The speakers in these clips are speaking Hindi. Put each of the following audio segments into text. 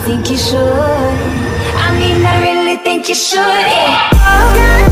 think you should. I mean, I really think you should. Yeah.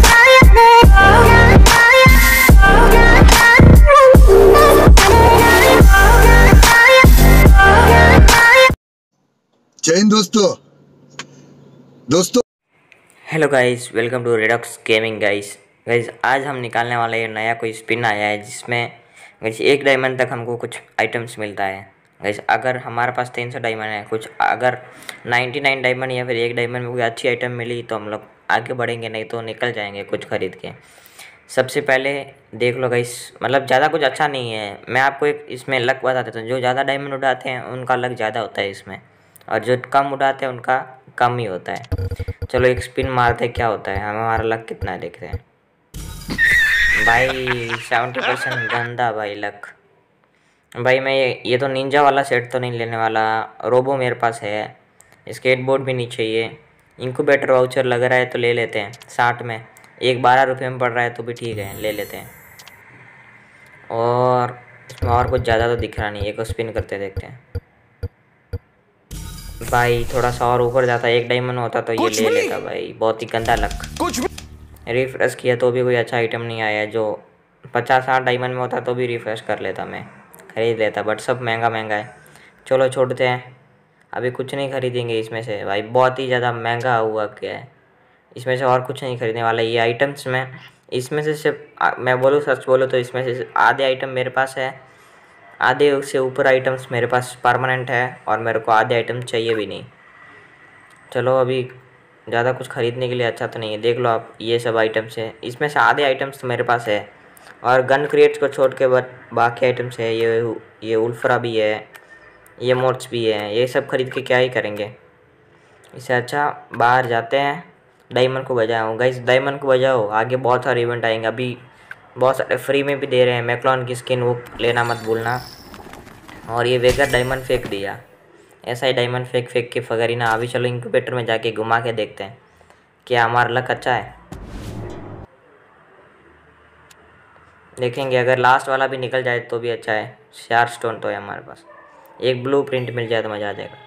जय हिंद दोस्तों। Hello guys, welcome to Redox gaming guys. आज हम निकालने वाले ये नया कोई स्पिन आया है जिसमें गाइस 1 डायमंड तक हमको कुछ आइटम्स मिलता है। गाइस अगर हमारे पास 300 डायमंड है, कुछ अगर 99 डायमंड या फिर 1 डायमंड में कोई अच्छी आइटम मिली तो हम लोग आगे बढ़ेंगे, नहीं तो निकल जाएंगे कुछ खरीद के। सबसे पहले देख लो गाइस, मतलब ज़्यादा कुछ अच्छा नहीं है। मैं आपको एक इसमें लक बता देता हूँ। जो ज़्यादा डायमंड उड़ाते हैं उनका लक ज़्यादा होता है इसमें, और जो कम उड़ाते हैं उनका कम ही होता है। चलो एक स्पिन मारते क्या होता है, हमारा लक कितना है देखते हैं। भाई 70% गंदा भाई लक। भाई मैं ये तो निंजा वाला सेट तो नहीं लेने वाला। रोबो मेरे पास है, स्केटबोर्ड भी नहीं चाहिए। इंक्यूबेटर वाउचर लग रहा है तो ले लेते हैं 60 में। एक 12 रुपये में पड़ रहा है तो भी ठीक है, ले लेते हैं। और इसमें और कुछ ज़्यादा तो दिख रहा नहीं, एक स्पिन करते देखते हैं। भाई थोड़ा सा और ऊपर जाता, 1 डायमंड होता तो ये ले लेता। भाई बहुत ही गंदा लक। रिफ्रेश किया तो भी कोई अच्छा आइटम नहीं आया। जो 50-60 डायमंड में होता तो भी रिफ्रेश कर लेता, मैं खरीद लेता, बट सब महंगा है। चलो छोड़ते हैं, अभी कुछ नहीं खरीदेंगे इसमें से। भाई बहुत ही ज़्यादा महंगा हुआ क्या है, इसमें से और कुछ नहीं खरीदने वाला। ये आइटम्स में इसमें से सिर्फ मैं बोलूँ, सच बोलूँ तो इसमें से आधे आइटम मेरे पास है, आधे से ऊपर आइटम्स मेरे पास परमानेंट है, और मेरे को आधे आइटम चाहिए भी नहीं। चलो अभी ज़्यादा कुछ ख़रीदने के लिए अच्छा तो नहीं है। देख लो आप, ये सब आइटम्स है, इसमें से आधे आइटम्स तो मेरे पास है, और गन क्रिएट्स को छोड़ के बाकी आइटम्स है। ये उल्फ्रा भी है, ये मोड्स भी है। ये सब खरीद के क्या ही करेंगे, इससे अच्छा बाहर जाते हैं, डायमंड को बजाओ। गाइस डायमंड को बजाओ, आगे बहुत सारे इवेंट आएंगे। अभी बहुत सारे फ्री में भी दे रहे हैं। मैक्लॉन की स्किन वो लेना मत भूलना। और ये वेगर डायमंड फेंक दिया, ऐसा ही डायमंड फेंक के फगरीना। अभी चलो इंक्यूबेटर में जाके घुमा के देखते हैं क्या हमारा लक अच्छा है। देखेंगे, अगर लास्ट वाला भी निकल जाए तो भी अच्छा है। 4 स्टोन तो है हमारे पास, एक ब्लू प्रिंट मिल जाए तो मज़ा आ जाएगा।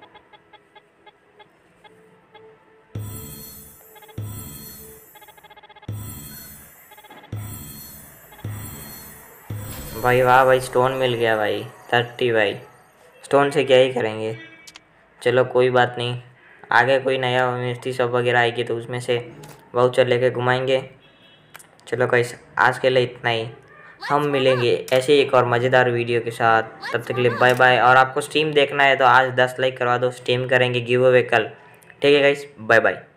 भाई वाह भाई, स्टोन मिल गया भाई 30। भाई स्टोन से क्या ही करेंगे, चलो कोई बात नहीं। आगे कोई नया मिर्ची शॉप वगैरह आएगी तो उसमें से वाउचर लेके घुमाएंगे। चलो गाइस आज के लिए इतना ही, हम मिलेंगे ऐसे एक और मज़ेदार वीडियो के साथ। तब तक के लिए बाय बाय। और आपको स्ट्रीम देखना है तो आज 10 लाइक करवा दो, स्ट्रीम करेंगे गिव अवे कल। ठीक है गाइस, बाय बाय।